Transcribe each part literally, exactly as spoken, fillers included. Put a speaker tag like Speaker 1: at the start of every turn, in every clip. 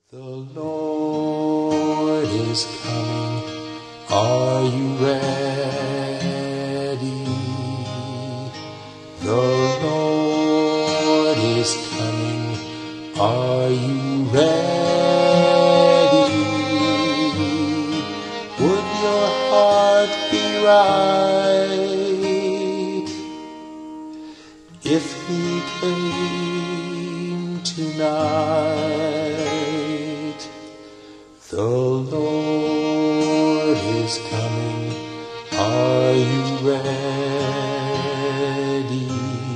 Speaker 1: The Lord is coming, are you ready? The Lord is coming, are you ready? Would your heart be right if he came tonight? The Lord is coming, are you ready?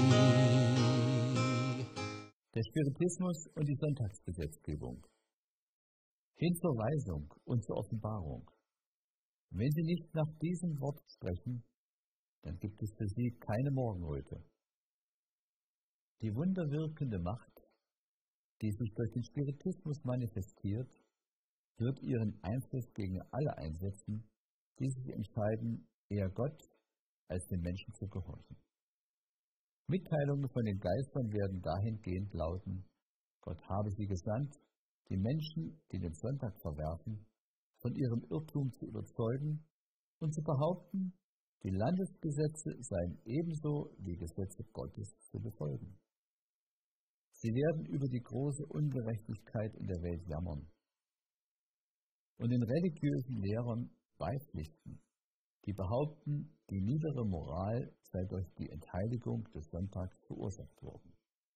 Speaker 2: Der Spiritismus und die Sonntagsgesetzgebung. Hin zur Weisung und zur Offenbarung. Wenn Sie nicht nach diesem Wort sprechen, dann gibt es für Sie keine Morgenröte. Die wunderwirkende Macht, die sich durch den Spiritismus manifestiert, wird ihren Einfluss gegen alle einsetzen, die sich entscheiden, eher Gott als den Menschen zu gehorchen. Mitteilungen von den Geistern werden dahingehend lauten: Gott habe sie gesandt, die Menschen, die den Sonntag verwerfen, von ihrem Irrtum zu überzeugen und zu behaupten, die Landesgesetze seien ebenso wie Gesetze Gottes zu befolgen. Sie werden über die große Ungerechtigkeit in der Welt jammern und den religiösen Lehrern beipflichten, die behaupten, die niedere Moral sei durch die Entheiligung des Sonntags verursacht worden.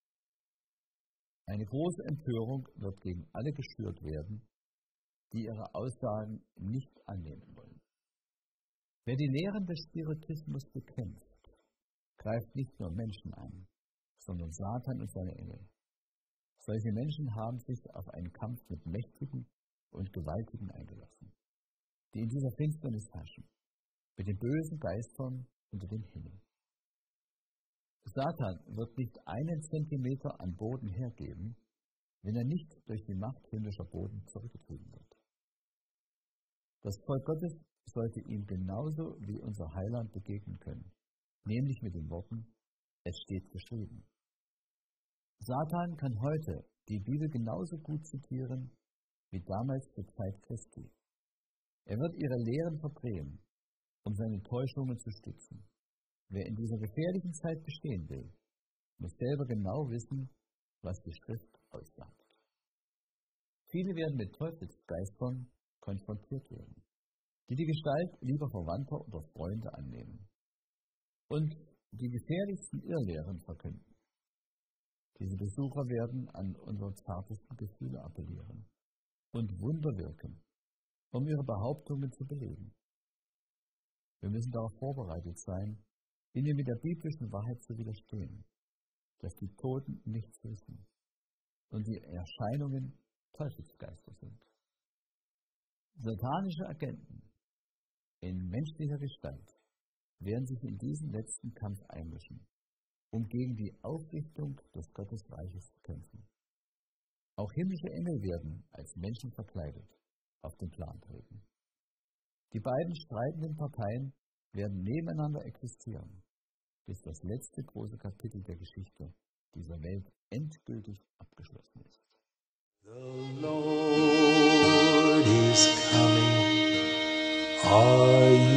Speaker 2: Eine große Empörung wird gegen alle geschürt werden, die ihre Aussagen nicht annehmen wollen. Wer die Lehren des Spiritismus bekämpft, greift nicht nur Menschen an, sondern Satan und seine Engel. Solche Menschen haben sich auf einen Kampf mit Mächtigen und Gewaltigen eingelassen, die in dieser Finsternis herrschen, mit den bösen Geistern unter dem Himmel. Satan wird nicht einen Zentimeter an Boden hergeben, wenn er nicht durch die Macht himmlischer Boden zurückgetrieben wird. Das Volk Gottes sollte ihm genauso wie unser Heiland begegnen können, nämlich mit den Worten: Es steht geschrieben. Satan kann heute die Bibel genauso gut zitieren wie damals zur Zeit Christi. Er wird ihre Lehren verdrehen, um seine Täuschungen zu stützen. Wer in dieser gefährlichen Zeit bestehen will, muss selber genau wissen, was die Schrift aussagt. Viele werden mit Teufelsgeistern konfrontiert werden, die die Gestalt lieber Verwandter oder Freunde annehmen und die gefährlichsten Irrlehren verkünden. Diese Besucher werden an unsere zartesten Gefühle appellieren und Wunder wirken, um ihre Behauptungen zu belegen. Wir müssen darauf vorbereitet sein, ihnen mit der biblischen Wahrheit zu widerstehen, dass die Toten nichts wissen und die Erscheinungen Teufelsgeister sind. Satanische Agenten in menschlicher Gestalt werden sich in diesen letzten Kampf einmischen, um gegen die Aufrichtung des Gottesreiches zu kämpfen. Auch himmlische Engel werden als Menschen verkleidet auf den Plan treten. Die beiden streitenden Parteien werden nebeneinander existieren, bis das letzte große Kapitel der Geschichte dieser Welt endgültig abgeschlossen ist.
Speaker 1: The Lord is coming, are you